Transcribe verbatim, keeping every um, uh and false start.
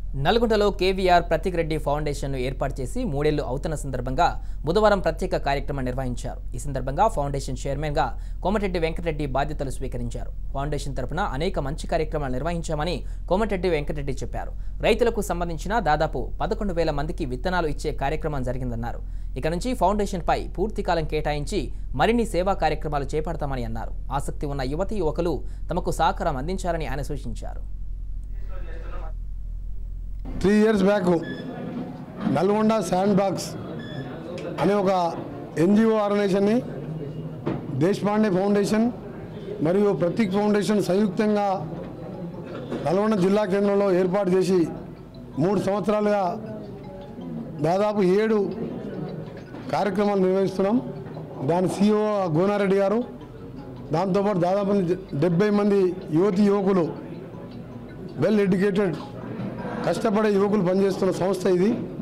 నల్గొండలో కేవీఆర్ ప్రతీక్ రెడ్డి ఫౌండేషన్ ను ఏర్పాటు చేసి మూడేళ్లు అవుతున్న సందర్భంగా బుధవారం ప్రత్యేక కార్యక్రమం నిర్వహించారు. ఈ సందర్భంగా ఫౌండేషన్ చైర్మన్ గా కోమటిరెడ్డి వెంకటరెడ్డి బాధ్యతలు స్వీకరించారు. ఫౌండేషన్ తరపున అనేక మంచి కార్యక్రమాలు నిర్వహించామని కోమటిరెడ్డి వెంకటరెడ్డి చెప్పారు. రైతులకు సంబంధించిన దాదాపు పదకొండు వేల మందికి విత్తనాలు ఇచ్చే కార్యక్రమం జరిగిందన్నారు. ఇక నుంచి ఫౌండేషన్ పై పూర్తి కాలం కేటాయించి మరిన్ని సేవా కార్యక్రమాలు చేపడతామని అన్నారు. ఆసక్తి ఉన్న యువతీ యువకులు తమకు సహకారం అందించాలని ఆయన సూచించారు. Three years back Nalgonda sand box అనే ఒక ఎన్జిఓ ఆర్గనైజేషన్ని దేశపాండే ఫౌండేషన్ మరియు ప్రతీక్ ఫౌండేషన్ సంయుక్తంగా నల్గొండ జిల్లా కేంద్రంలో ఏర్పాటు చేసి మూడు సంవత్సరాలుగా దాదాపు ఏడు కార్యక్రమాలు నిర్వహిస్తున్నాం. దాని సిఇఓ గోనారెడ్డి గారు, దాంతోపాటు దాదాపు డెబ్బై మంది యువతి యువకులు వెల్ ఎడ్యుకేటెడ్ కష్టపడే యువకులు పనిచేస్తున్న సంస్థ ఇది.